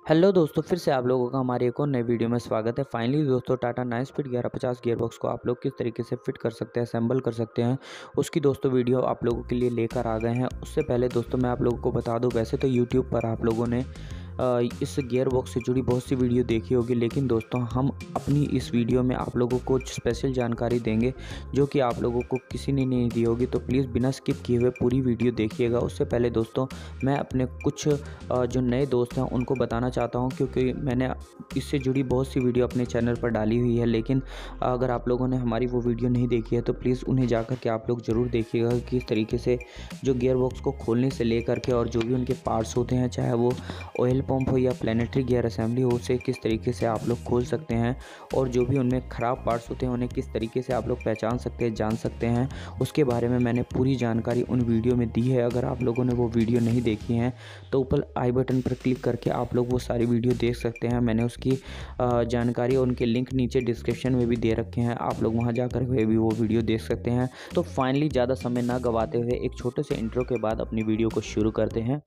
Hello दोस्तों, फिर से आप लोगों का हमारे एक और नए वीडियो में स्वागत है। फाइनली दोस्तों, टाटा 9 स्पीड 1150 गियरबॉक्स को आप लोग किस तरीके से फिट कर सकते हैं, असेंबल कर सकते हैं, उसकी दोस्तों वीडियो आप लोगों के लिए लेकर आ गए हैं। उससे पहले दोस्तों मैं आप लोगों को बता दूं, वैसे तो यूट्यूब पर आप लोगों ने इस गियरबॉक्स से जुड़ी बहुत सी वीडियो देखी होगी, लेकिन दोस्तों हम अपनी इस वीडियो में आप लोगों को कुछ स्पेशल जानकारी देंगे जो कि आप लोगों को किसी ने नहीं दी होगी। तो प्लीज़ बिना स्किप किए हुए पूरी वीडियो देखिएगा। उससे पहले दोस्तों मैं अपने कुछ जो नए दोस्त हैं उनको बताना चाहता हूं, क्योंकि मैंने इससे जुड़ी बहुत सी वीडियो अपने चैनल पर डाली हुई है, लेकिन अगर आप लोगों ने हमारी वो वीडियो नहीं देखी है तो प्लीज़ उन्हें जाकर के आप लोग ज़रूर देखिएगा कि किस तरीके से जो गियरबॉक्स को खोलने से लेकर के और जो भी उनके पार्ट्स होते हैं, चाहे वो ऑयल पंप हो या प्लैनेटरी गियर असेंबली हो, उसे किस तरीके से आप लोग खोल सकते हैं, और जो भी उनमें ख़राब पार्ट्स होते हैं उन्हें किस तरीके से आप लोग पहचान सकते हैं, जान सकते हैं, उसके बारे में मैंने पूरी जानकारी उन वीडियो में दी है। अगर आप लोगों ने वो वीडियो नहीं देखी हैं तो ऊपर आई बटन पर क्लिक करके आप लोग वो सारी वीडियो देख सकते हैं। मैंने उसकी जानकारी और उनके लिंक नीचे डिस्क्रिप्शन में भी दे रखे हैं, आप लोग वहां जाकर के भी वो वीडियो देख सकते हैं। तो फाइनली ज़्यादा समय ना गवाते हुए एक छोटे से इंट्रो के बाद अपनी वीडियो को शुरू करते हैं।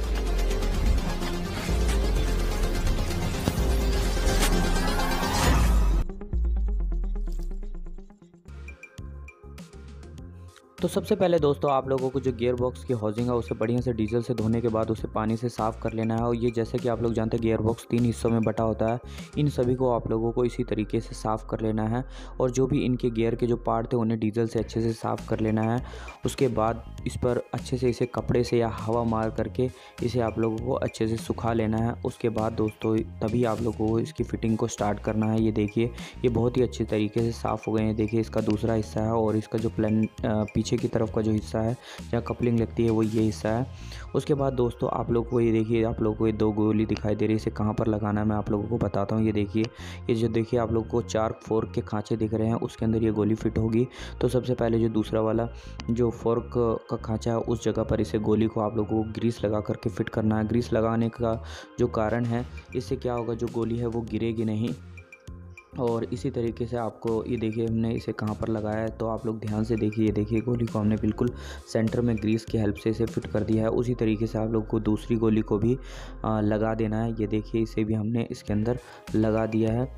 तो सबसे पहले दोस्तों आप लोगों को जो गियर बॉक्स की हाउसिंग है उसे बढ़िया से डीजल से धोने के बाद उसे पानी से साफ़ कर लेना है। और ये जैसे कि आप लोग जानते हैं गियर बॉक्स 3 हिस्सों में बटा होता है, इन सभी को आप लोगों को इसी तरीके से साफ़ कर लेना है। और जो भी इनके गियर के जो पार्ट थे उन्हें डीजल से अच्छे से साफ़ कर लेना है। उसके बाद इस पर अच्छे से इसे कपड़े से या हवा मार करके इसे आप लोगों को अच्छे से सुखा लेना है। उसके बाद दोस्तों तभी आप लोगों को इसकी फ़िटिंग को स्टार्ट करना है। ये देखिए, ये बहुत ही अच्छे तरीके से साफ़ हो गए हैं। देखिए इसका दूसरा हिस्सा है और इसका जो पीछे की तरफ का जो हिस्सा है जहाँ कपलिंग लगती है वो ये हिस्सा है। उसके बाद दोस्तों आप लोग को ये देखिए, आप लोगों को ये 2 गोली दिखाई दे रही है, इसे कहाँ पर लगाना है मैं आप लोगों को बताता हूँ। ये देखिए, ये जो देखिए आप लोग को 4 फोर्क के खांचे दिख रहे हैं, उसके अंदर ये गोली फिट होगी। तो सबसे पहले जो दूसरा वाला जो फोर्क का खांचा है उस जगह पर इसे गोली को आप लोगों को ग्रीस लगा करके फिट करना है। ग्रीस लगाने का जो कारण है, इससे क्या होगा, जो गोली है वो गिरेगी नहीं। और इसी तरीके से आपको ये देखिए हमने इसे कहाँ पर लगाया है, तो आप लोग ध्यान से देखिए। ये देखिए गोली को हमने बिल्कुल सेंटर में ग्रीस की हेल्प से इसे फिट कर दिया है। उसी तरीके से आप लोग को दूसरी गोली को भी लगा देना है। ये देखिए इसे भी हमने इसके अंदर लगा दिया है।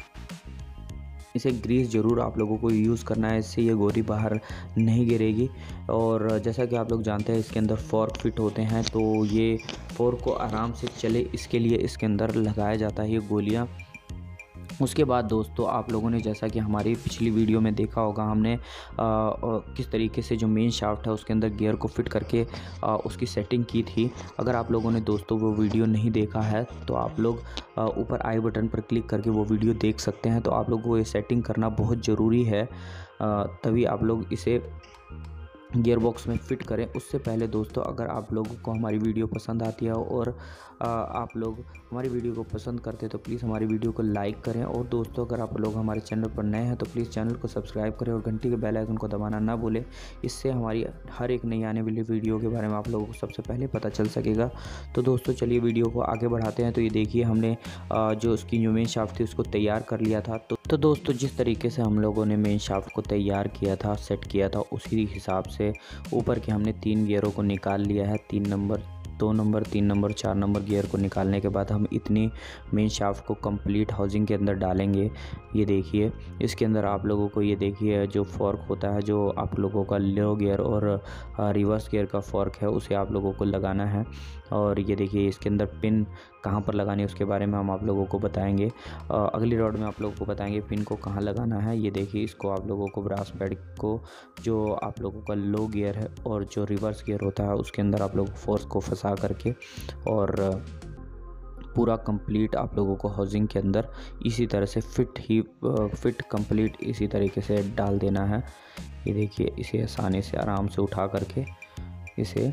इसे ग्रीस ज़रूर आप लोगों को यूज़ करना है, इससे ये गोली बाहर नहीं गिरेगी। और जैसा कि आप लोग जानते हैं इसके अंदर फोर्क फिट होते हैं, तो ये फोर्क को आराम से चले इसके लिए इसके अंदर लगाया जाता है ये गोलियाँ। उसके बाद दोस्तों आप लोगों ने जैसा कि हमारी पिछली वीडियो में देखा होगा, हमने किस तरीके से जो मेन शाफ्ट है उसके अंदर गियर को फिट करके उसकी सेटिंग की थी। अगर आप लोगों ने दोस्तों वो वीडियो नहीं देखा है तो आप लोग ऊपर आई बटन पर क्लिक करके वो वीडियो देख सकते हैं। तो आप लोगों को ये सेटिंग करना बहुत ज़रूरी है, तभी आप लोग इसे गियर बॉक्स में फ़िट करें। उससे पहले दोस्तों अगर आप लोगों को हमारी वीडियो पसंद आती है और आप लोग हमारी वीडियो को पसंद करते हैं तो प्लीज़ हमारी वीडियो को लाइक करें। और दोस्तों अगर आप लोग हमारे चैनल पर नए हैं तो प्लीज़ चैनल को सब्सक्राइब करें और घंटी के बेल आइकन को दबाना ना भूलें। इससे हमारी हर एक नई आने वाली वीडियो के बारे में आप लोगों को सबसे पहले पता चल सकेगा। तो दोस्तों चलिए वीडियो को आगे बढ़ाते हैं। तो ये देखिए हमने जो उसकी जो मेन शाफ्ट थी उसको तैयार कर लिया था। तो दोस्तों जिस तरीके से हम लोगों ने मेन शाफ्ट को तैयार किया था, सेट किया था, उसी हिसाब से ऊपर के हमने 3 गियरों को निकाल लिया है। 3 number, 2 number, 3 number, 4 number gear को निकालने के बाद हम इतनी मेन शाफ्ट को कंप्लीट हाउसिंग के अंदर डालेंगे। ये देखिए इसके अंदर आप लोगों को ये देखिए जो फोर्क होता है, जो आप लोगों का लो गियर और रिवर्स गियर का फोर्क है, उसे आप लोगों को लगाना है। और ये देखिए इसके अंदर पिन कहाँ पर लगानी है उसके बारे में हम आप लोगों को बताएंगे, अगली रॉड में आप लोगों को बताएंगे पिन को कहाँ लगाना है। ये देखिए इसको आप लोगों को ब्रास पैड को, जो आप लोगों का लो गियर है और जो रिवर्स गियर होता है उसके अंदर आप लोग फोर्स को फंसा करके और पूरा कंप्लीट आप लोगों को हाउसिंग के अंदर इसी तरह से फिट कंप्लीट इसी तरीके से डाल देना है। ये देखिए इसे आसानी से आराम से उठा करके इसे,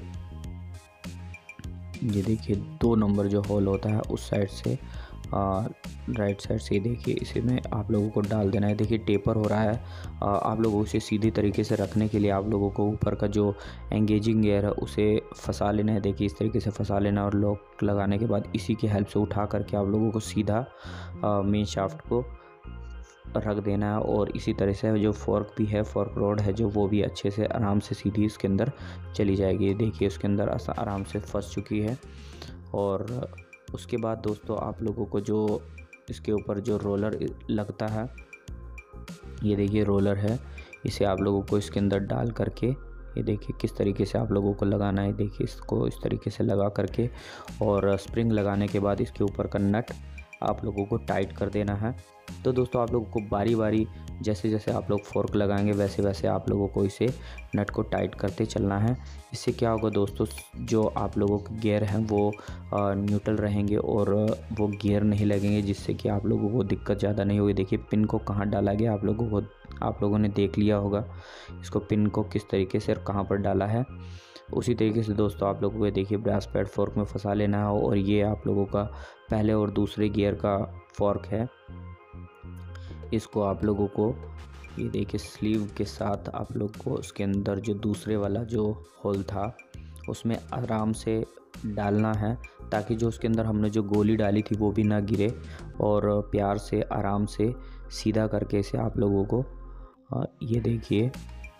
ये देखिए 2 नंबर जो होल होता है उस साइड से राइट साइड से, देखिए इसे में आप लोगों को डाल देना है। देखिए टेपर हो रहा है, आप लोगों को इसे सीधी तरीके से रखने के लिए आप लोगों को ऊपर का जो एंगेजिंग गियर है उसे फंसा लेना है। देखिए इस तरीके से फंसा लेना और लॉक लगाने के बाद इसी की हेल्प से उठा करके आप लोगों को सीधा मेन शाफ्ट को रख देना है। और इसी तरह से जो फोर्क भी है, फोर्क रोड है जो, वो भी अच्छे से आराम से सीधी इसके अंदर चली जाएगी। देखिए इसके अंदर आराम से फंस चुकी है। और उसके बाद दोस्तों आप लोगों को जो इसके ऊपर जो रोलर लगता है, ये देखिए रोलर है, इसे आप लोगों को इसके अंदर डाल करके ये देखिए किस तरीके से आप लोगों को लगाना है। देखिए इसको इस तरीके से लगा करके और स्प्रिंग लगाने के बाद इसके ऊपर का नट आप लोगों को टाइट कर देना है। तो दोस्तों आप लोगों को बारी बारी जैसे जैसे आप लोग फोर्क लगाएंगे वैसे वैसे आप लोगों को इसे नट को टाइट करते चलना है। इससे क्या होगा दोस्तों, जो आप लोगों के गियर हैं वो न्यूट्रल रहेंगे और वो गियर नहीं लगेंगे, जिससे कि आप लोगों को दिक्कत ज़्यादा नहीं होगी। देखिए पिन को कहाँ डाला गया आप लोगों ने देख लिया होगा, इसको पिन को किस तरीके से और कहाँ पर डाला है। उसी तरीके से दोस्तों आप लोगों को देखिए ब्रास पैड फोर्क में फंसा लेना है। और ये आप लोगों का पहले और दूसरे गियर का फोर्क है, इसको आप लोगों को ये देखिए स्लीव के साथ आप लोग को उसके अंदर जो दूसरे वाला जो होल था उसमें आराम से डालना है, ताकि जो उसके अंदर हमने जो गोली डाली थी वो भी ना गिरे। और प्यार से आराम से सीधा करके इसे आप लोगों को ये देखिए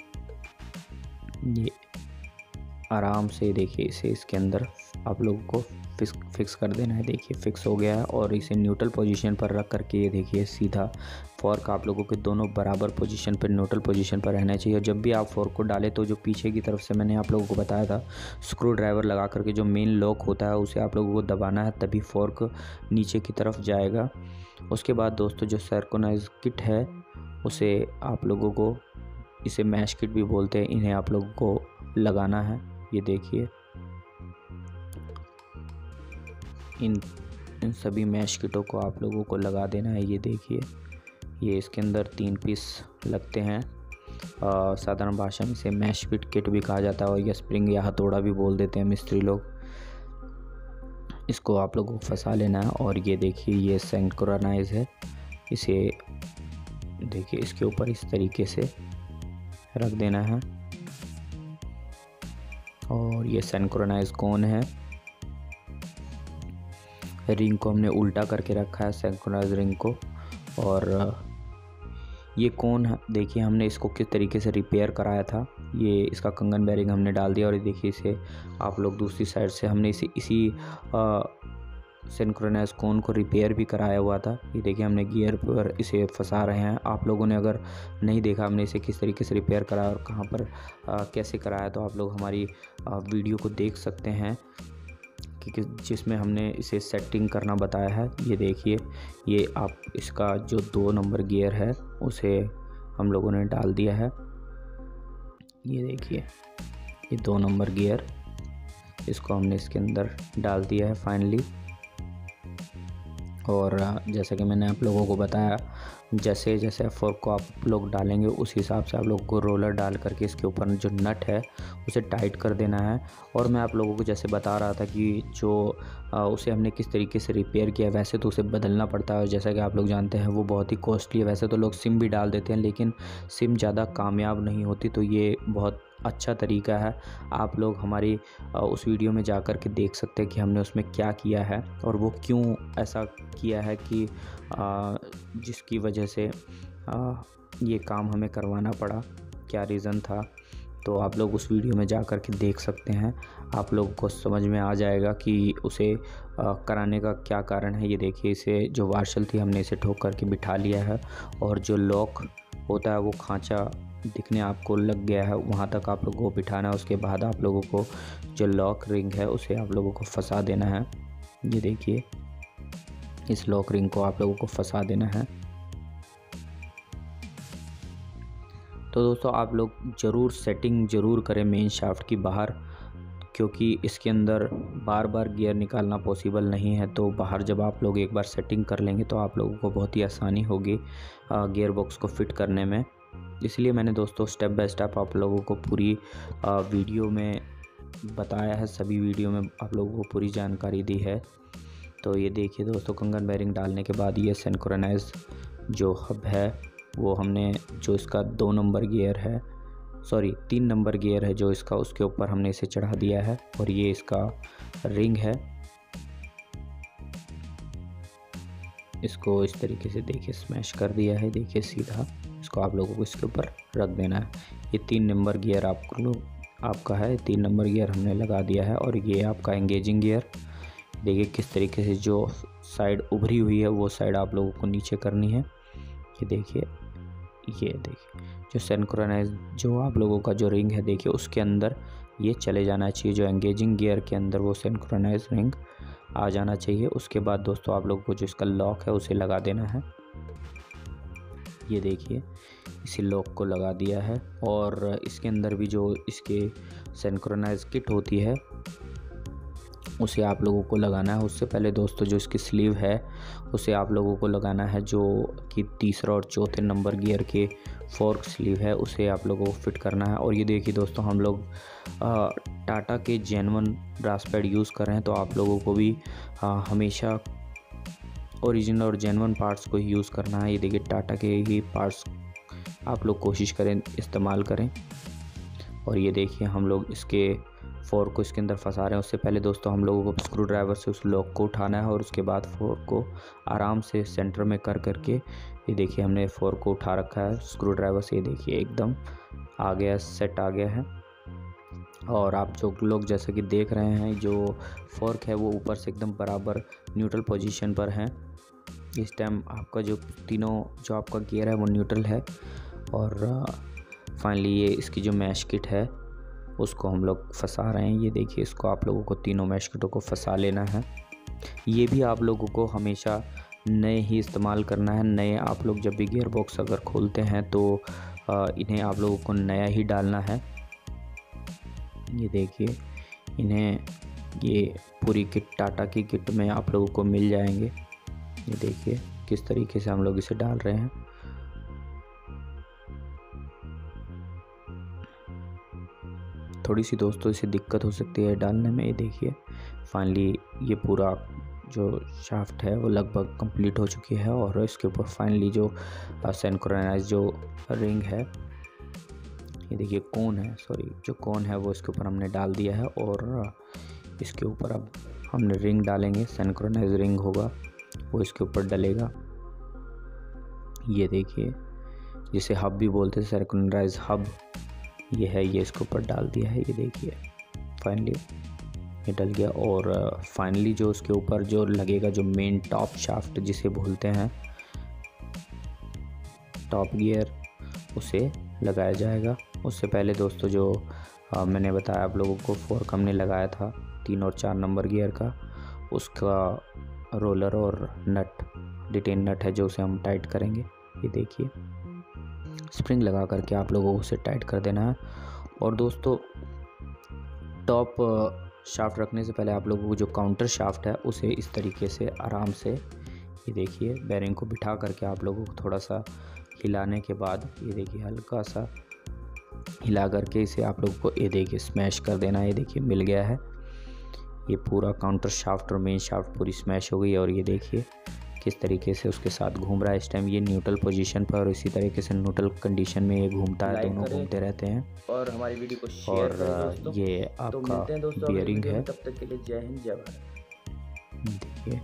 ये आराम से देखिए इसे इसके अंदर आप लोगों को फिक्स कर देना है। देखिए फिक्स हो गया है और इसे न्यूट्रल पोजीशन पर रख करके ये देखिए सीधा फोर्क आप लोगों के दोनों बराबर पोजीशन पर न्यूट्रल पोजीशन पर रहना चाहिए। और जब भी आप फोर्क को डालें तो जो पीछे की तरफ से मैंने आप लोगों को बताया था स्क्रू ड्राइवर लगा करके जो मेन लॉक होता है उसे आप लोगों को दबाना है, तभी फोर्क नीचे की तरफ जाएगा। उसके बाद दोस्तों जो सिंक्रोनाइज किट है उसे आप लोगों को, इसे मैश किट भी बोलते हैं, इन्हें आप लोगों को लगाना है। ये देखिए इन सभी मैश किटों को आप लोगों को लगा देना है। ये देखिए ये इसके अंदर 3 पीस लगते हैं, साधारण भाषा में इसे मैश किट भी कहा जाता है और यह स्प्रिंग या हथौड़ा भी बोल देते हैं मिस्त्री लोग। इसको आप लोगों को फंसा लेना है और ये देखिए ये सिंक्रोनाइज है, इसे देखिए इसके ऊपर इस तरीके से रख देना है। और ये सिंक्रोनाइज कौन है, रिंग को हमने उल्टा करके रखा है सिंक्रोनाइज रिंग को। और ये कौन है देखिए हमने इसको किस तरीके से रिपेयर कराया था, ये इसका कंगन बेरिंग हमने डाल दिया। और ये देखिए इसे आप लोग दूसरी साइड से हमने इसी सिंक्रोनाइज कोन को रिपेयर भी कराया हुआ था। ये देखिए हमने गियर पर इसे फंसा रहे हैं। आप लोगों ने अगर नहीं देखा हमने इसे किस तरीके से रिपेयर कराया और कहाँ पर कैसे कराया, तो आप लोग हमारी वीडियो को देख सकते हैं कि जिसमें हमने इसे सेटिंग करना बताया है। ये देखिए ये आप इसका जो 2 नंबर गियर है उसे हम लोगों ने डाल दिया है। ये देखिए ये 2 नंबर गियर, इसको हमने इसके अंदर डाल दिया है फाइनली। और जैसा कि मैंने आप लोगों को बताया, जैसे जैसे फोर्क को आप लोग डालेंगे उस हिसाब से आप लोग को रोलर डाल करके इसके ऊपर जो नट है उसे टाइट कर देना है। और मैं आप लोगों को जैसे बता रहा था कि जो उसे हमने किस तरीके से रिपेयर किया, वैसे तो उसे बदलना पड़ता है और जैसा कि आप लोग जानते हैं वो बहुत ही कॉस्टली है। वैसे तो लोग सिम भी डाल देते हैं लेकिन सिम ज़्यादा कामयाब नहीं होती, तो ये बहुत अच्छा तरीका है। आप लोग हमारी उस वीडियो में जा कर के देख सकते हैं कि हमने उसमें क्या किया है और वो क्यों ऐसा किया है कि जिसकी वजह से ये काम हमें करवाना पड़ा, क्या रीज़न था। तो आप लोग उस वीडियो में जा कर के देख सकते हैं, आप लोगों को समझ में आ जाएगा कि उसे कराने का क्या कारण है। ये देखिए इसे जो वार्शल थी हमने इसे ठोक करके बिठा लिया है और जो लॉक होता है वो खांचा दिखने आपको लग गया है, वहाँ तक आप लोगों को बिठाना है। उसके बाद आप लोगों को जो लॉक रिंग है उसे आप लोगों को फंसा देना है। ये देखिए इस लॉक रिंग को आप लोगों को फंसा देना है। तो दोस्तों आप लोग ज़रूर सेटिंग ज़रूर करें मेन शाफ्ट की बाहर, क्योंकि इसके अंदर बार बार गियर निकालना पॉसिबल नहीं है। तो बाहर जब आप लोग एक बार सेटिंग कर लेंगे तो आप लोगों को बहुत ही आसानी होगी गियर बॉक्स को फिट करने में। इसलिए मैंने दोस्तों स्टेप बाय स्टेप आप लोगों को पूरी वीडियो में बताया है, सभी वीडियो में आप लोगों को पूरी जानकारी दी है। तो ये देखिए दोस्तों कंगन बेरिंग डालने के बाद ये सिंक्रोनाइज जो हब है वो हमने, जो इसका 2 नंबर गियर है, सॉरी 3 नंबर गियर है जो इसका, उसके ऊपर हमने इसे चढ़ा दिया है। और ये इसका रिंग है, इसको इस तरीके से देखिए स्मैश कर दिया है। देखिए सीधा इसको आप लोगों को इसके ऊपर रख देना है। ये 3 नंबर गियर आपका है, 3 नंबर गियर हमने लगा दिया है। और ये आपका एंगेजिंग गियर, देखिए किस तरीके से जो साइड उभरी हुई है वो साइड आप लोगों को नीचे करनी है। ये देखिए जो सिंक्रोनाइज जो आप लोगों का जो रिंग है देखिए उसके अंदर ये चले जाना चाहिए, जो एंगेजिंग गियर के अंदर वो सिंक्रोनाइज रिंग आ जाना चाहिए। उसके बाद दोस्तों आप लोगों को जो इसका लॉक है उसे लगा देना है। ये देखिए इसी लॉक को लगा दिया है और इसके अंदर भी जो इसके सिंक्रोनाइज किट होती है उसे आप लोगों को लगाना है। उससे पहले दोस्तों जो इसकी स्लीव है उसे आप लोगों को लगाना है, जो कि तीसरा और चौथे नंबर गियर के फोर्क स्लीव है उसे आप लोगों को फिट करना है। और ये देखिए दोस्तों हम लोग टाटा के जेन्युइन ब्रास पैड यूज़ कर रहे हैं, तो आप लोगों को भी हमेशा ओरिजिनल और जेन्युइन पार्ट्स को ही यूज़ करना है। ये देखिए टाटा के ही पार्ट्स आप लोग कोशिश करें इस्तेमाल करें। और ये देखिए हम लोग इसके फोर्क को इसके अंदर फंसा रहे हैं। उससे पहले दोस्तों हम लोगों को स्क्रू ड्राइवर से उस लॉक को उठाना है और उसके बाद फोर्क को आराम से सेंटर में कर करके ये देखिए हमने फोर्क को उठा रखा है स्क्रू ड्राइवर से। ये देखिए एकदम आ गया, सेट आ गया है। और आप जो लोग जैसे कि देख रहे हैं जो फोर्क है वो ऊपर से एकदम बराबर न्यूट्रल पोजीशन पर है। इस टाइम आपका जो तीनों जो आपका गियर है वो न्यूट्रल है। और फाइनली ये इसकी जो मैश किट है उसको हम लोग फंसा रहे हैं। ये देखिए इसको आप लोगों को तीनों मैश किटों को फंसा लेना है। ये भी आप लोगों को हमेशा नए ही इस्तेमाल करना है। नए आप लोग जब भी गियर बॉक्स अगर खोलते हैं तो इन्हें आप लोगों को नया ही डालना है। ये देखिए इन्हें ये पूरी किट टाटा की किट में आप लोगों को मिल जाएंगे। ये देखिए किस तरीके से हम लोग इसे डाल रहे हैं। थोड़ी सी दोस्तों इसे दिक्कत हो सकती है डालने में। ये देखिए फाइनली ये पूरा जो शाफ्ट है वो लगभग कंप्लीट हो चुकी है और इसके ऊपर फाइनली जो सिंक्रोनाइज जो रिंग है, ये देखिए जो कोन है वो इसके ऊपर हमने डाल दिया है। और इसके ऊपर अब हमने रिंग डालेंगे, सिंक्रोनाइज रिंग होगा वो इसके ऊपर डलेगा। ये देखिए जिसे हब भी बोलते हैं, सिंक्रोनाइज हब ये है, ये इसके ऊपर डाल दिया है। ये देखिए फाइनली ये डल गया। और फाइनली जो उसके ऊपर जो लगेगा जो मेन टॉप शाफ्ट जिसे बोलते हैं टॉप गियर, उसे लगाया जाएगा। उससे पहले दोस्तों जो मैंने बताया आप लोगों को फोर्क हमने लगाया था 3 और 4 नंबर गियर का, उसका रोलर और नट डिटेन नट है जो उसे हम टाइट करेंगे। ये देखिए स्प्रिंग लगा करके आप लोगों को उसे टाइट कर देना है। और दोस्तों टॉप शाफ्ट रखने से पहले आप लोगों को जो काउंटर शाफ्ट है उसे इस तरीके से आराम से ये देखिए बेरिंग को बिठा करके आप लोगों को थोड़ा सा हिलाने के बाद ये देखिए हल्का सा हिला करके इसे आप लोगों को ये देखिए स्मैश कर देना है। ये देखिए मिल गया है, ये पूरा काउंटर शाफ्ट और मेन शाफ्ट पूरी स्मैश हो गई। और ये देखिए किस तरीके से उसके साथ घूम रहा है। इस टाइम ये न्यूट्रल पोजीशन पर और इसी तरीके से न्यूट्रल कंडीशन में ये घूमता है, दोनों घूमते रहते हैं। और हमारी वीडियो को शेयर करें दोस्तों। ये आपका बियरिंग है। तब तक के लिए जय हिंद जय भारत। देखिए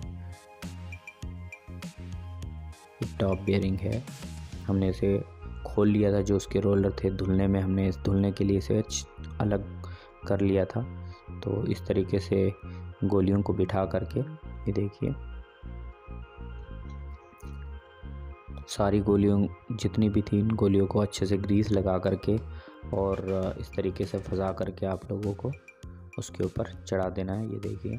टॉप बियरिंग है, हमने इसे खोल लिया था, जो उसके रोलर थे धुलने में हमने इस धुलने के लिए इसे अलग कर लिया था। तो इस तरीके से गोलियों को बिठा करके ये देखिए सारी गोलियों जितनी भी थी इन गोलियों को अच्छे से ग्रीस लगा करके और इस तरीके से फंसा करके आप लोगों को उसके ऊपर चढ़ा देना है। ये देखिए।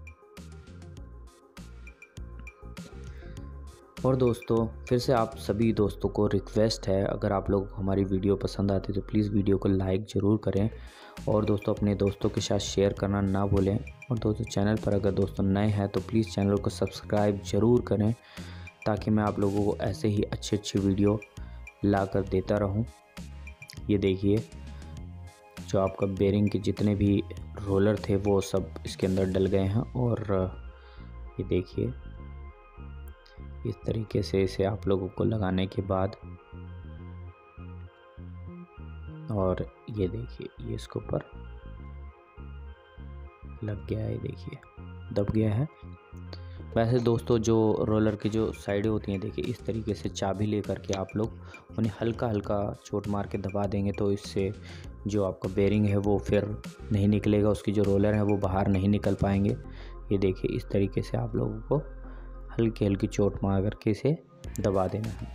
और दोस्तों फिर से आप सभी दोस्तों को रिक्वेस्ट है, अगर आप लोग हमारी वीडियो पसंद आती है तो प्लीज़ वीडियो को लाइक ज़रूर करें और दोस्तों अपने दोस्तों के साथ शेयर करना ना भूलें। और दोस्तों चैनल पर अगर दोस्तों नए हैं तो प्लीज़ चैनल को सब्सक्राइब ज़रूर करें ताकि मैं आप लोगों को ऐसे ही अच्छी वीडियो ला कर देता रहूं। ये देखिए जो आपका बेरिंग के जितने भी रोलर थे वो सब इसके अंदर डल गए हैं। और ये देखिए इस तरीके से इसे आप लोगों को लगाने के बाद और ये देखिए ये इसके ऊपर लग गया है, ये देखिए दब गया है। वैसे दोस्तों जो रोलर की जो साइडें होती हैं देखिए इस तरीके से चाबी ले करके आप लोग उन्हें हल्का हल्का चोट मार के दबा देंगे तो इससे जो आपका बेरिंग है वो फिर नहीं निकलेगा, उसकी जो रोलर है वो बाहर नहीं निकल पाएंगे। ये देखिए इस तरीके से आप लोगों को हल्की हल्की चोट मार करके इसे दबा देना है।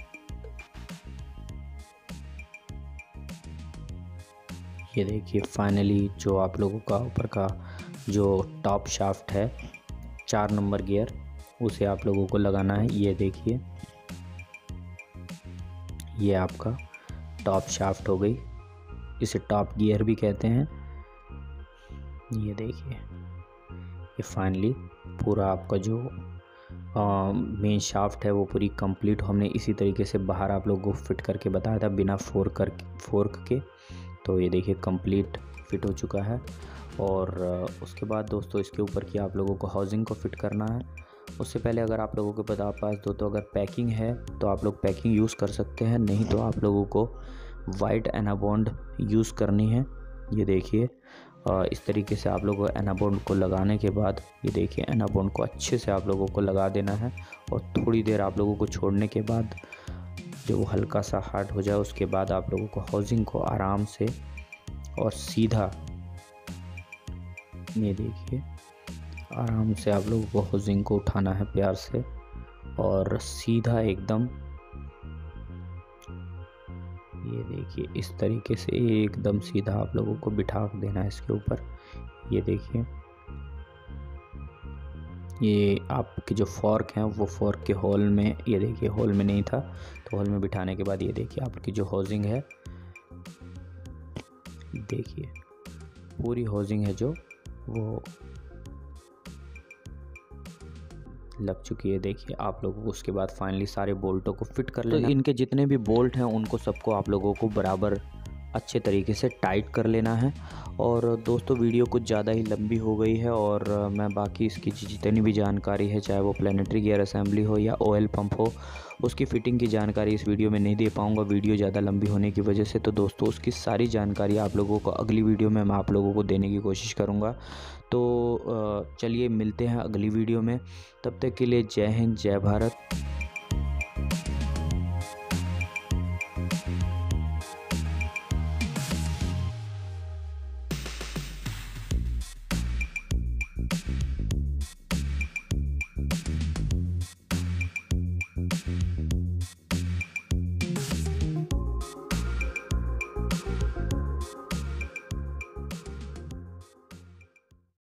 ये देखिए फाइनली जो आप लोगों का ऊपर का जो टॉप शाफ्ट है 4 नंबर गियर, उसे आप लोगों को लगाना है। ये देखिए ये आपका टॉप शाफ्ट हो गई, इसे टॉप गियर भी कहते हैं। ये देखिए ये फाइनली पूरा आपका जो मेन शाफ्ट है वो पूरी कंप्लीट हमने इसी तरीके से बाहर आप लोगों को फिट करके बताया था बिना फोर्क के। तो ये देखिए कंप्लीट फिट हो चुका है। और उसके बाद दोस्तों इसके ऊपर की आप लोगों को हाउसिंग को फिट करना है। उससे पहले अगर आप लोगों के पास दोस्तों अगर पैकिंग है तो आप लोग पैकिंग यूज़ कर सकते हैं, नहीं तो आप लोगों को वाइट एनाबॉन्ड यूज़ करनी है। ये देखिए इस तरीके से आप लोगों को एनाबॉन्ड को लगाने के बाद ये देखिए एनाबॉन्ड को अच्छे से आप लोगों को लगा देना है। और थोड़ी देर आप लोगों को छोड़ने के बाद जब वो हल्का सा हार्ड हो जाए उसके बाद आप लोगों को हाउसिंग को आराम से और सीधा, ये देखिए आराम से आप लोगों को हाउसिंग को उठाना है प्यार से और सीधा एकदम, ये देखिए इस तरीके से एकदम सीधा आप लोगों को बिठा देना है इसके ऊपर। ये देखिए ये आपके जो फॉर्क हैं वो फॉर्क के होल में, ये देखिए होल में नहीं था तो होल में बिठाने के बाद ये देखिए आपकी जो हाउसिंग है, देखिए पूरी हाउसिंग है जो वो लग चुकी है। देखिए आप लोगों को उसके बाद फाइनली सारे बोल्टों को फिट कर लेना। तो इनके जितने भी बोल्ट हैं उनको सबको आप लोगों को बराबर अच्छे तरीके से टाइट कर लेना है। और दोस्तों वीडियो कुछ ज़्यादा ही लंबी हो गई है और मैं बाकी इसकी जितनी भी जानकारी है, चाहे वो प्लानेटरी गियर असेंबली हो या ऑयल पंप हो, उसकी फ़िटिंग की जानकारी इस वीडियो में नहीं दे पाऊँगा वीडियो ज़्यादा लंबी होने की वजह से। तो दोस्तों उसकी सारी जानकारी आप लोगों को अगली वीडियो में मैं आप लोगों को देने की कोशिश करूँगा। तो चलिए मिलते हैं अगली वीडियो में, तब तक के लिए जय हिंद जय भारत।